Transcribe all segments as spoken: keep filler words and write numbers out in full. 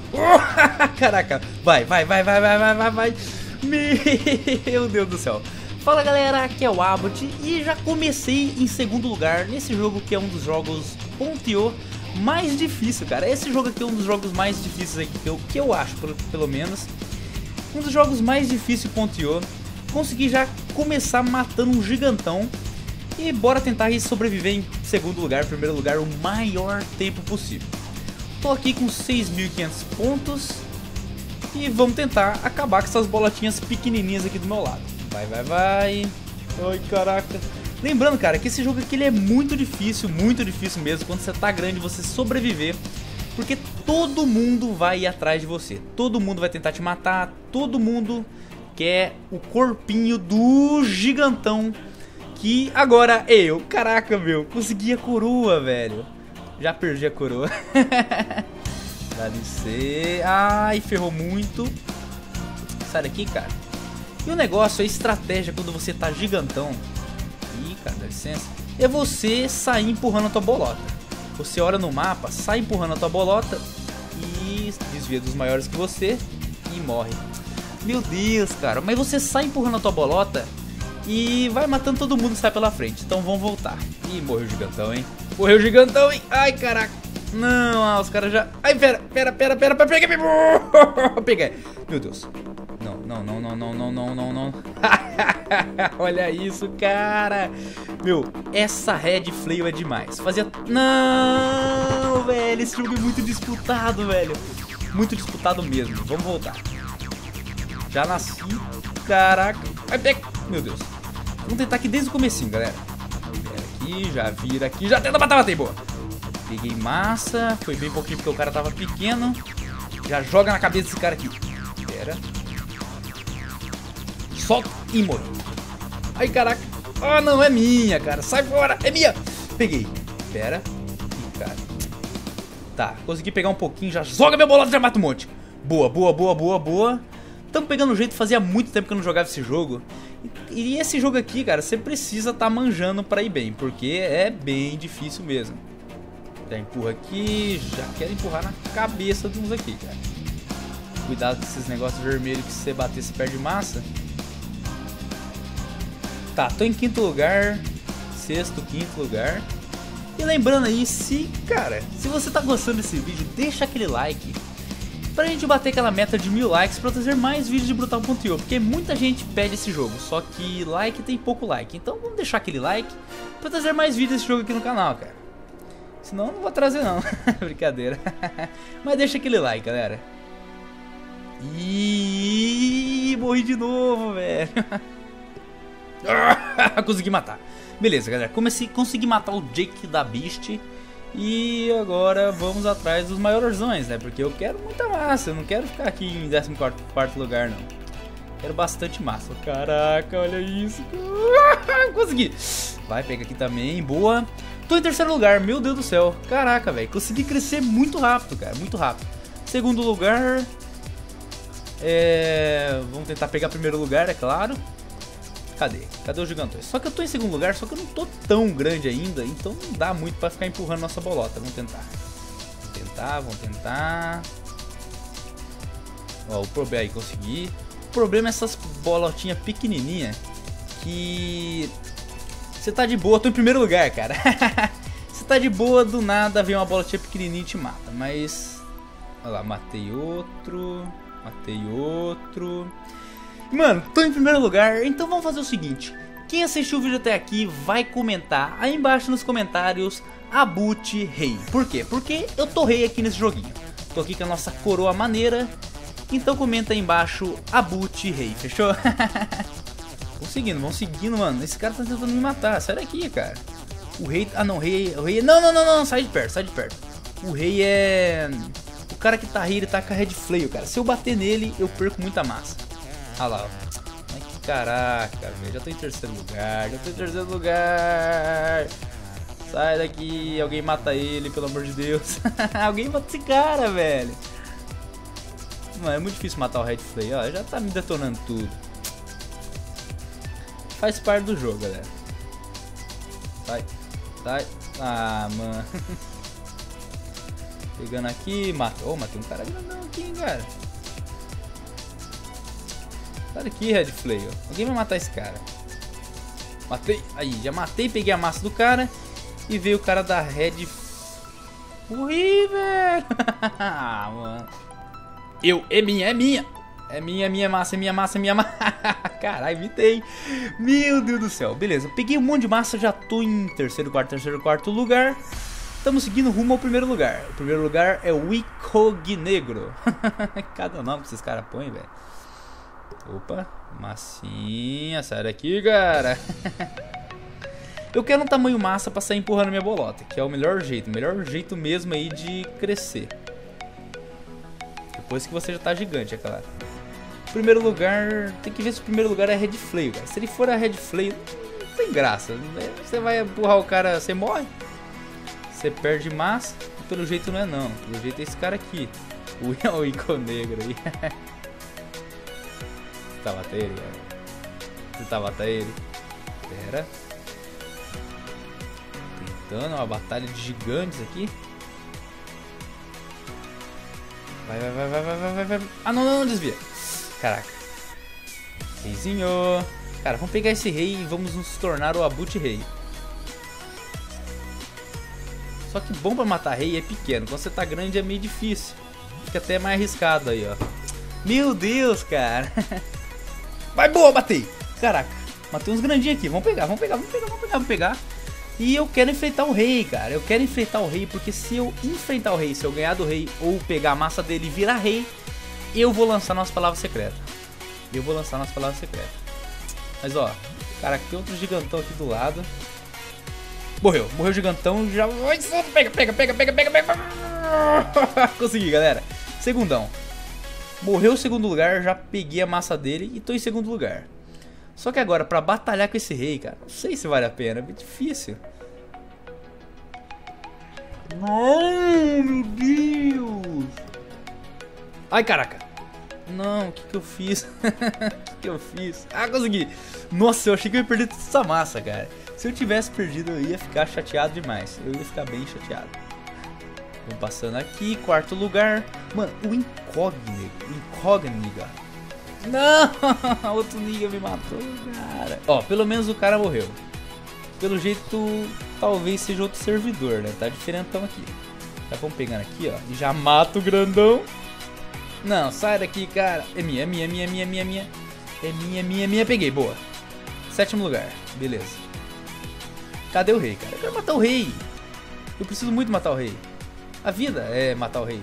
Oh, caraca, vai, vai, vai, vai, vai, vai, vai, vai. Meu Deus do céu. Fala galera, aqui é o Abbott e já comecei em segundo lugar nesse jogo que é um dos jogos ponto i o mais difícil, cara. Esse jogo aqui é um dos jogos mais difíceis aqui, que eu, que eu acho, pelo, pelo menos. Um dos jogos mais difíceis ponto i o. Consegui já começar matando um gigantão. E bora tentar sobreviver em segundo lugar, primeiro lugar, o maior tempo possível. Tô aqui com seis mil e quinhentos pontos. E vamos tentar acabar com essas bolotinhas pequenininhas aqui do meu lado. Vai, vai, vai. Ai, caraca. Lembrando, cara, que esse jogo aqui ele é muito difícil, muito difícil mesmo. Quando você tá grande, você sobreviver. Porque todo mundo vai ir atrás de você. Todo mundo vai tentar te matar. Todo mundo quer o corpinho do gigantão. Que agora eu, caraca, meu, consegui a coroa, velho. Já perdi a coroa. Dá licença. Ai, ferrou muito. Sai daqui, cara. E o negócio, a estratégia quando você tá gigantão. Ih, cara, dá licença. É você sair empurrando a tua bolota. Você olha no mapa, sai empurrando a tua bolota e desvia dos maiores que você e morre. Meu Deus, cara. Mas você sai empurrando a tua bolota e vai matando todo mundo que sai pela frente. Então vamos voltar. Ih, morreu o gigantão, hein? Morreu o gigantão, hein? Ai, caraca. Não, ah, os caras já... Ai, pera, pera, pera, pera, pera, peguei, peguei. Meu Deus. Não, não, não, não, não, não, não, não, não. Olha isso, cara. Meu, essa Red Flail é demais. Fazia... Não, velho, esse jogo é muito disputado, velho. Muito disputado mesmo. Vamos voltar. Já nasci. Caraca. Ai, pega. Meu Deus. Vamos tentar aqui desde o comecinho, galera. Vira aqui, já vira aqui. Já tenta matar, matei, boa. Peguei massa. Foi bem pouquinho porque o cara tava pequeno. Já joga na cabeça desse cara aqui. Pera. Solta e morre. Ai, caraca. Ah, não, é minha, cara. Sai fora, é minha. Peguei. Pera. Ih, cara. Tá, consegui pegar um pouquinho. Já joga minha bolota e já mata um monte. Boa, boa, boa, boa, boa. Tamo pegando o jeito. Fazia muito tempo que eu não jogava esse jogo. E esse jogo aqui, cara, você precisa tá manjando pra ir bem. Porque é bem difícil mesmo. Já empurra aqui. Já quero empurrar na cabeça de uns aqui, cara. Cuidado com esses negócios vermelhos que se você bater, você perde massa. Tá, tô em quinto lugar. Sexto, quinto lugar. E lembrando aí, se, cara, se você tá gostando desse vídeo, deixa aquele like pra gente bater aquela meta de mil likes pra trazer mais vídeos de Brutal ponto i o. Porque muita gente pede esse jogo, só que like tem pouco like. Então vamos deixar aquele like pra trazer mais vídeos desse jogo aqui no canal, cara. Senão eu não vou trazer não. Brincadeira. Mas deixa aquele like, galera. Ih, morri de novo, velho. Consegui matar. Beleza, galera. Comecei, consegui matar o Jake da Beast. E agora vamos atrás dos maiorzões, né? Porque eu quero muita massa. Eu não quero ficar aqui em décimo quarto lugar, não. Quero bastante massa. Caraca, olha isso. Consegui. Vai, pega aqui também. Boa. Tô em terceiro lugar. Meu Deus do céu. Caraca, velho. Consegui crescer muito rápido, cara. Muito rápido. Segundo lugar. É... Vamos tentar pegar primeiro lugar, é claro. Cadê? Cadê os gigantões? Só que eu tô em segundo lugar, só que eu não tô tão grande ainda. Então não dá muito pra ficar empurrando nossa bolota. Vamos tentar. Vamos tentar, vamos tentar. Ó, o problema aí, consegui. O problema é essas bolotinhas pequenininhas. Que... Você tá de boa, tô em primeiro lugar, cara. Você tá de boa, do nada vem uma bolotinha pequenininha e te mata. Mas... Olha lá, matei outro. Matei outro. Mano, tô em primeiro lugar, então vamos fazer o seguinte. Quem assistiu o vídeo até aqui vai comentar aí embaixo nos comentários Abbott Rei. Por quê? Porque eu tô rei aqui nesse joguinho. Tô aqui com a nossa coroa maneira. Então comenta aí embaixo Abbott Rei, fechou? Vamos seguindo, vamos seguindo, mano. Esse cara tá tentando me matar, sai daqui, cara. O rei... Ah não, o rei... O rei... Não, não, não, não, sai de perto, sai de perto. O rei é... O cara que tá rei, ele tá com a Red Flail, cara. Se eu bater nele, eu perco muita massa. Ah lá, ó. Ai, que caraca, velho. Já tô em terceiro lugar. Já tô em terceiro lugar. Sai daqui. Alguém mata ele, pelo amor de Deus. Alguém mata esse cara, velho. Mano, é muito difícil matar o Red Flail. Ó, já tá me detonando tudo. Faz parte do jogo, galera. Sai. Sai. Ah, mano. Pegando aqui, mata. Oh, matei um cara grandão aqui, hein, cara. Sai daqui, Red Flay. Alguém vai matar esse cara. Matei. Aí, já matei, peguei a massa do cara. E veio o cara da Red. Morri, velho. Mano. Eu, é minha, é minha. É minha, é minha massa, é minha massa, é minha massa. Caralho, imitei. Meu Deus do céu. Beleza, peguei um monte de massa, já tô em terceiro, quarto, terceiro, quarto lugar. Estamos seguindo rumo ao primeiro lugar. O primeiro lugar é o Icognegro. Cada nome que esses caras põem, velho. Opa, massinha, sai daqui, cara. Eu quero um tamanho massa pra sair empurrando minha bolota, que é o melhor jeito, o melhor jeito mesmo aí de crescer. Depois que você já tá gigante, é claro. Primeiro lugar, tem que ver se o primeiro lugar é Red Flay, cara. Se ele for a Red Flay, não tem graça. Você vai empurrar o cara, você morre. Você perde massa, e pelo jeito não é não. Pelo jeito é esse cara aqui. O Icognegro aí. Tá batendo ele, Você tá batendo ele. Pera. Tentando uma batalha de gigantes aqui. Vai, vai, vai, vai, vai, vai, vai. Ah, não, não, não desvia. Caraca. Reizinho. Cara, vamos pegar esse rei e vamos nos tornar o Abut Rei. Só que bom pra matar rei é pequeno. Quando você tá grande é meio difícil. Fica até mais arriscado aí, ó. Meu Deus, cara. Vai, boa, batei. Caraca, matei uns grandinhos aqui. Vamos pegar, vamos pegar, vamos pegar, vamos pegar, vamos pegar. E eu quero enfrentar o rei, cara. Eu quero enfrentar o rei, porque se eu enfrentar o rei, se eu ganhar do rei ou pegar a massa dele e virar rei, eu vou lançar nossa palavra secreta. Eu vou lançar nossa palavra secreta. Mas ó, cara, tem outro gigantão aqui do lado. Morreu, morreu o gigantão. Já. Pega, pega, pega, pega, pega, pega. Consegui, galera. Segundão. Morreu o segundo lugar, já peguei a massa dele e tô em segundo lugar. Só que agora, pra batalhar com esse rei, cara, não sei se vale a pena, é muito difícil. Não, meu Deus. Ai, caraca. Não, o que que eu fiz? O que que eu fiz? Ah, consegui. Nossa, eu achei que eu ia perder toda essa massa, cara. Se eu tivesse perdido, eu ia ficar chateado demais. Eu ia ficar bem chateado. Vamos passando aqui, quarto lugar. Mano, o Incógnito. Incógnita. Não! Outro Niga me matou, cara. Ó, pelo menos o cara morreu. Pelo jeito, talvez seja outro servidor, né? Tá diferentão aqui. Tá, vamos pegando aqui, ó. E já mata o grandão. Não, sai daqui, cara. É minha, é minha, é minha, é minha, é minha, é minha. É minha, minha, minha. Peguei, boa. Sétimo lugar, beleza. Cadê o rei, cara? Eu quero matar o rei. Eu preciso muito matar o rei. A vida é matar o rei.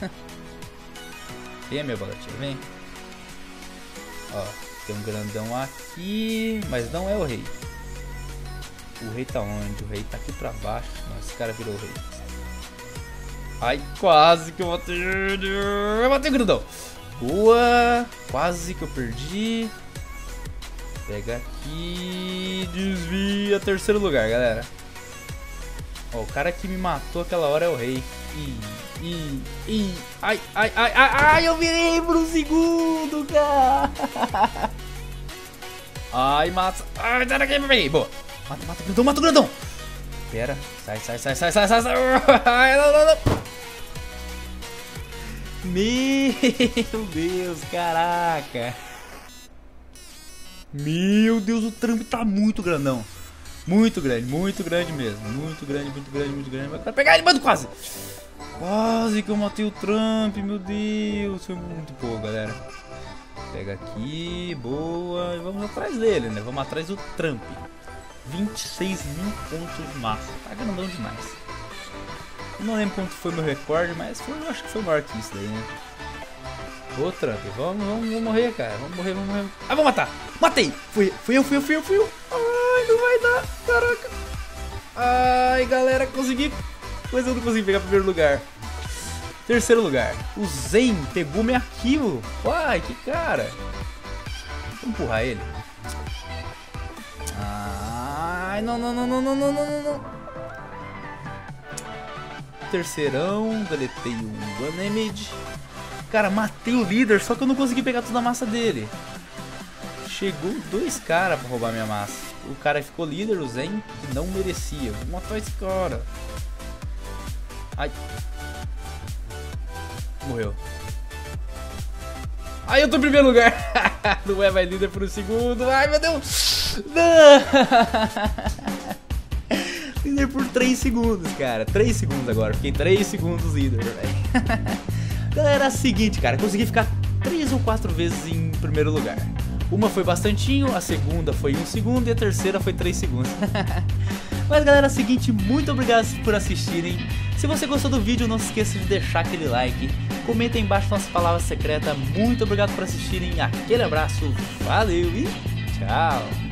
Vem, meu balotinho, vem. Ó, tem um grandão aqui, mas não é o rei. O rei tá onde? O rei tá aqui pra baixo. Não, esse cara virou o rei. Ai, quase que eu matei ele. Eu matei o grandão. Boa. Quase que eu perdi. Pega aqui. Desvia. Terceiro lugar, galera. Ó, o cara que me matou aquela hora é o rei. Ih, ih, ih. Ai, ai, ai, ai, ai, eu virei pro segundo, cara. Ai, mata. Ai, sai daqui, me peguei. Boa. Mata, mata o grandão, mata o grandão. Pera. Sai, sai, sai, sai, sai, sai, sai. Ai, não, não, não. Meu Deus, caraca. Meu Deus, o Trump tá muito grandão. Muito grande, muito grande mesmo. Muito grande, muito grande, muito grande. Vai pegar ele, mano, quase. Quase que eu matei o Trump, meu Deus. Foi muito pouco, galera. Pega aqui, boa. E vamos atrás dele, né? Vamos atrás do Trump. vinte e seis mil pontos de massa. Tá grandão demais. Eu não lembro quanto foi meu recorde, mas foi, eu acho que foi maior que isso daí, né? Ô, Trump, vamos, vamos, vamos morrer, cara. Vamos morrer, vamos morrer. Ah, vou matar. Matei. Fui, fui eu, fui eu, fui eu, fui eu. Ai, não vai dar. Caraca. Ai, galera, consegui. Mas eu não consegui pegar primeiro lugar. Terceiro lugar. O Zen pegou meu arquivo. Uai, que cara. Vou empurrar ele. Ai, não, não, não, não, não, não, não, não. Terceirão. Deletei o Unnamed. Cara, matei o líder, só que eu não consegui pegar toda a massa dele. Chegou dois caras pra roubar minha massa. O cara ficou líder, o Zen, que não merecia. Vou matar esse cara. Ai. Morreu. Ai, eu tô em primeiro lugar. Não é mais líder por um segundo. Ai, meu Deus. Não. Líder por três segundos, cara. três segundos agora. Fiquei três segundos líder, velho. Galera, é o seguinte, cara. Consegui ficar três ou quatro vezes em primeiro lugar. Uma foi bastantinho, a segunda foi um segundo e a terceira foi três segundos. Mas galera, é o seguinte, muito obrigado por assistirem. Se você gostou do vídeo, não se esqueça de deixar aquele like. Comenta aí embaixo nossa palavra secreta. Muito obrigado por assistirem. Aquele abraço, valeu e tchau.